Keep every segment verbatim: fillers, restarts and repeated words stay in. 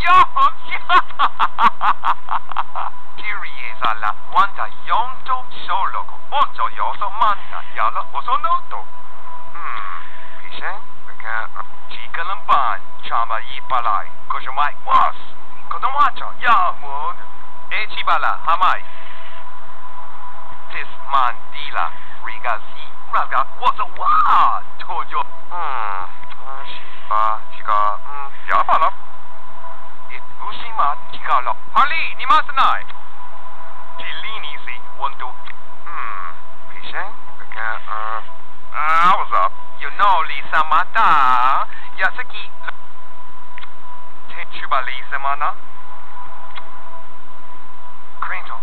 呀，Kyrie sala, wanda yonto solo, onto yoso manna, yala osonoto. Hmm, Pishen, because Chikalampan, Chama Yipalai, Kojamai was, Kodomacha, Yamud, Echibala, Hamai. This mandila, Rigazi, Raga, was a wa, Tojo. Hmm, Shiba, Chica, hmm, Yapala. It Ushima, Chicalo. Harley, Nimasanai. Chilini, see, one, two. Hmm, Pishen, because, uh, I was up. You know, Lisa Mata, Yasaki. Techuba Lisa Mana. Crinto.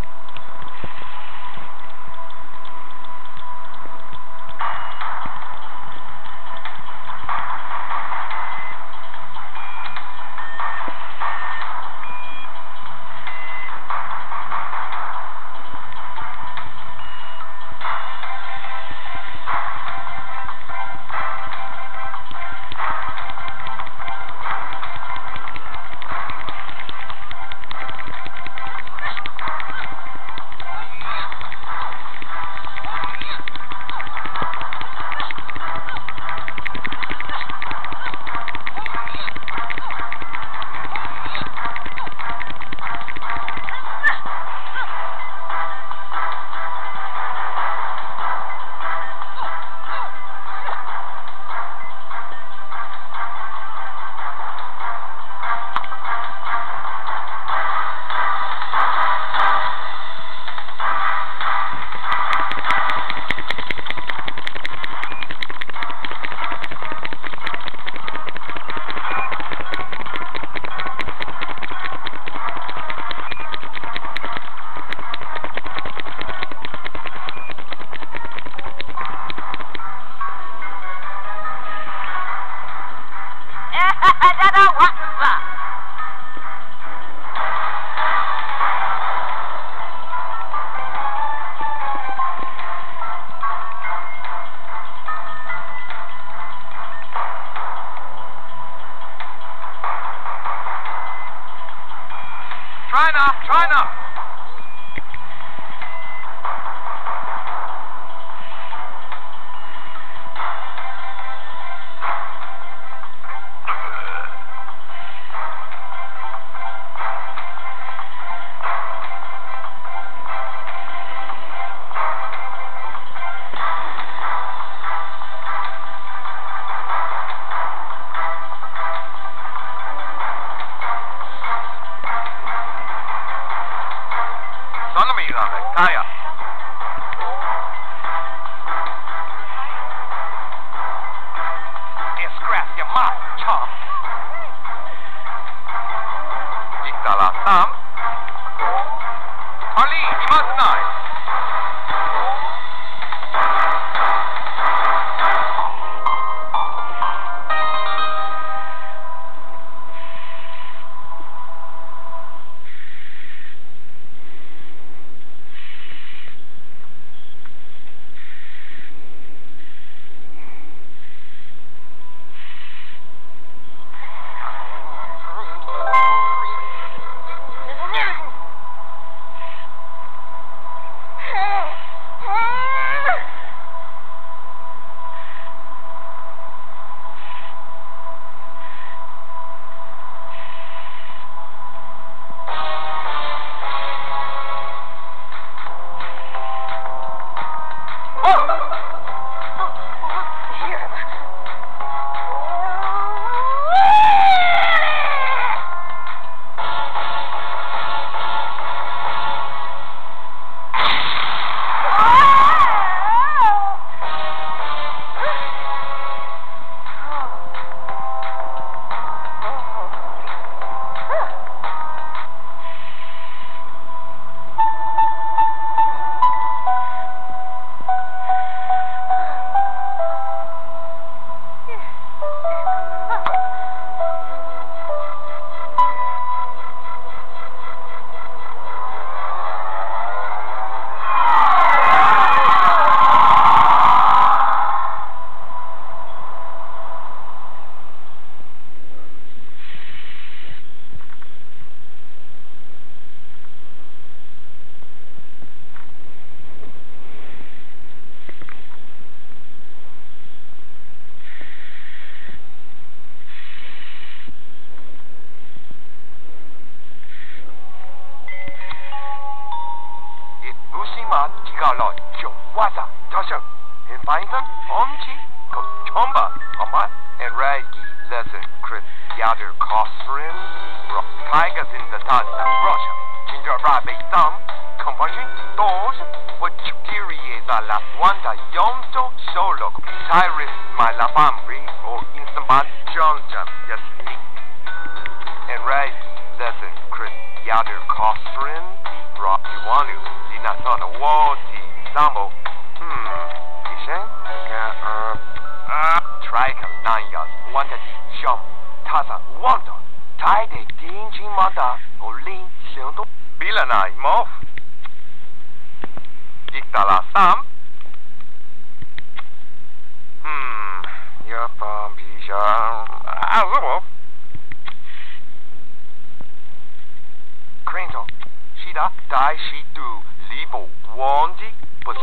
China, China. 个了就哇塞，大声，很反正我们去可冲吧，好吗 ？And Reggie lesson Chris gather costume, tigers in the town of Russia, ginger rabbit thumb, compassion, doors, what you is a la wanda yomso solo, Tyrus my la family, or instant bad John Jam, yes, and Reggie lesson Chris gather costume, rock you want to, in a son of war team, sample, hmm, you say, can, uh, uh, try to nine yards, one that jump, tasa, wanda, tie the dingy mother, or lean, shield, bill and I, move. Dictala Sam. Hmm. Yapam Pisha. Azubo. Crinto. Shida. Dai Shi Du. Libo. Wondi. But